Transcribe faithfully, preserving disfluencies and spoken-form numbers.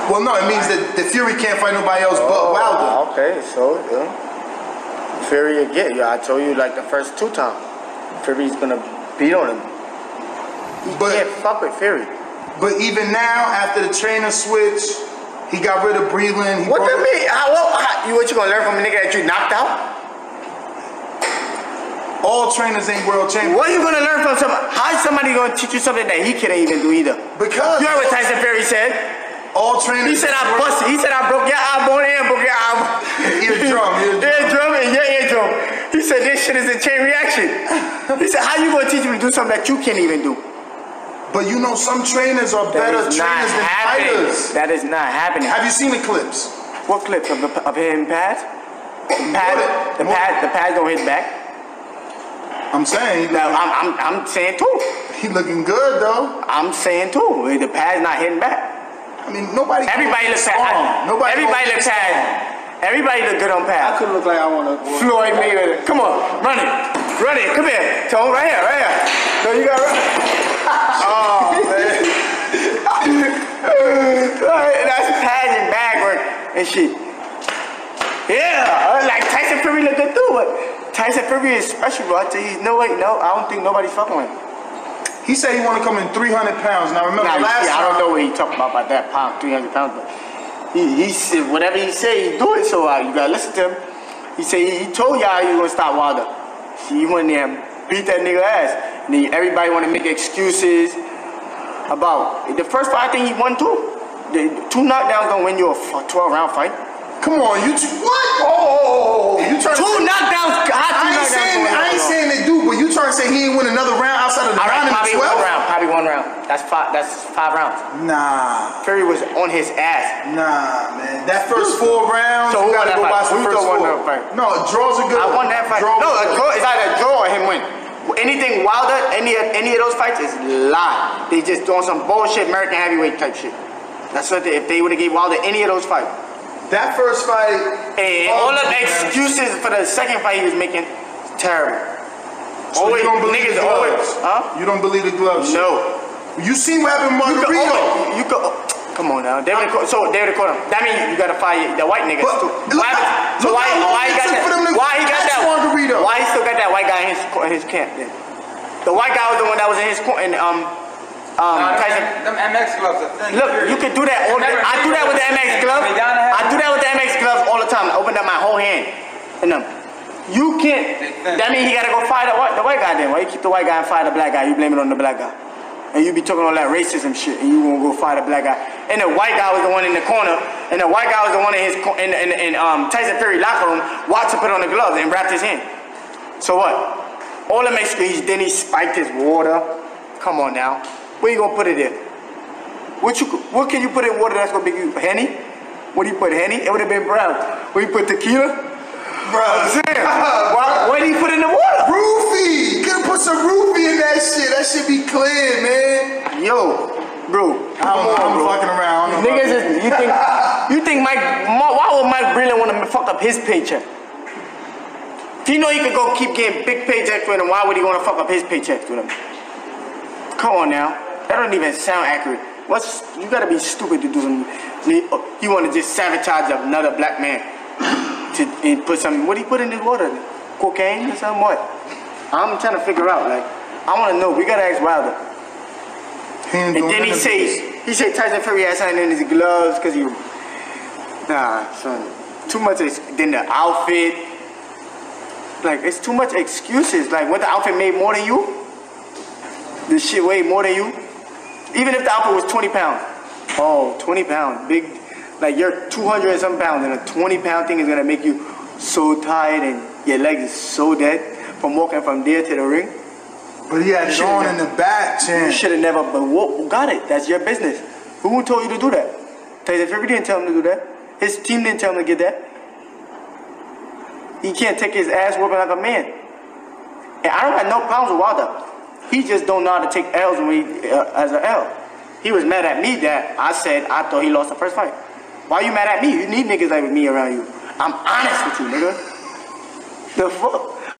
Well, no, it means that the Fury can't fight nobody else oh, but Wilder. Okay, so yeah. Fury again. Yeah, I told you like the first two times. Fury's gonna beat on him. He but, can't fuck with Fury. But even now, after the trainer switch, he got rid of Breland. What do you mean? How, what, how, you, what you gonna learn from a nigga that you knocked out? All trainers ain't world champions. What are you gonna learn from somebody? How is somebody gonna teach you something that he can't even do either? Because you heard what Tyson Fury said. All trainers. He said I busted. He said I broke your eye bone and broke your eye. Eardrum, eardrum. Eardrum and your eardrum. He said this shit is a chain reaction. He said how you gonna teach me to do something that you can't even do? But you know some trainers are better trainers than happening. fighters. That is not happening. Have you seen the clips? What clips of the of him pads? Pad, the pad, the pads don't hit back. I'm saying. Now, I'm, I'm, I'm saying too. He looking good though. I'm saying too. The pad's not hitting back. I mean, nobody. Everybody looks pad. Nobody. Everybody looks pad. Everybody look good on pad. I could look like I want to. Floyd Mayweather. Come on, run it, run it. Come here, Tone. Right here, right here. No, you got run. Oh man. That's pads and bag work and shit. Yeah, like Tyson Fury look good too, but Tyson Fury is special, bro. I tell you, no way, no, I don't think nobody's fucking with him. He said he want to come in three hundred pounds. Now remember nah, last yeah, time. I don't know what he talking about about that pound, three hundred pounds, but he, he said whatever he say, he do it. So uh, you gotta listen to him. He said he, he told y'all he gonna stop Wilder. He went there and beat that nigga ass, and then everybody want to make excuses about the first fight. I think he won too. The two knockdowns don't win you a twelve round fight. Come on, you t- what? Oh, you trying two to knockdowns? I ain't saying I ain't saying they do, but you trying to say he ain't win another round outside of the round in the twelve? twelve? One round, probably one round. That's five. That's five rounds. Nah. Fury was on his ass. Nah, man. That first four rounds. So you gotta go watch the Who first four. Fight? No, draws are good. I won that fight. Draw no, a draw is either a draw or him win. Anything Wilder, any any of those fights is lie. They just doing some bullshit American heavyweight type shit. That's what they, if they would have gave Wilder any of those fights. That first fight, and all the excuses for the second fight he was making, terrible. So always, you don't believe niggas the gloves? Always, huh? You don't believe the gloves? No. You seen what happened with Margarito? You could, oh, come on now. David, so David caught him. That means you gotta fight the white niggas too. Why, so why, why he got that? Why he got that? Margarito. Why he still got that white guy in his in his camp then? The white guy was the one that was in his in um. Um, nah, Tyson. Them, them M X gloves are thin. Look, you can do that all the time. I do that with the M X gloves. I do that with the M X gloves all the time. I open up my whole hand in them. You can't. That means he gotta go fight the white, the white guy then. Why you keep the white guy and fight the black guy? You blame it on the black guy. And you be talking all that racism shit and you gonna go fight a black guy. And the white guy was the one in the corner. And the white guy was the one in his in, in, in um, Tyson Fury locker room watching put on the gloves and wrapped his hand. So what? All the makes then he spiked his water. Come on now. Where you gonna put it in? What you what can you put in water that's gonna make you Henny? What do you put Henny? It would have been brown. Where you put tequila? Bro, why, what do you put in the water? Roofie! You could put some roofie in that shit. That should be clear, man. Yo, bro. I don't know. I'm fucking around. Niggas is, you think you think Mike? Why would Mike Breland want to fuck up his paycheck? If he know he could go keep getting big paychecks with him, why would he want to fuck up his paychecks with him? Come on now. That don't even sound accurate. What's you gotta be stupid to do something. You want to just sabotage another black man to and put something. What do you put in his water? Cocaine or something? What? I'm trying to figure out. Like, I want to know. We gotta ask Wilder. And then he say he say Tyson Fury has something in his gloves because he. Nah, son. Too much. Then the outfit. Like it's too much excuses. Like what the outfit made more than you. This shit weighed more than you. Even if the outfit was twenty pounds. Oh, twenty pounds. Big, like you're two hundred and some pounds and a twenty pound thing is gonna make you so tired and your legs is so dead from walking from there to the ring. But he had it on in the back, Chan. You should have never, but what, got it. That's your business. Who told you to do that? Tyson Fury didn't tell him to do that. His team didn't tell him to get that. He can't take his ass whooping like a man. And I don't have no problems with Wilder. He just don't know how to take L's when he, uh, as an L. He was mad at me that I said I thought he lost the first fight. Why you mad at me? You need niggas like me around you. I'm honest with you, nigga. The fuck?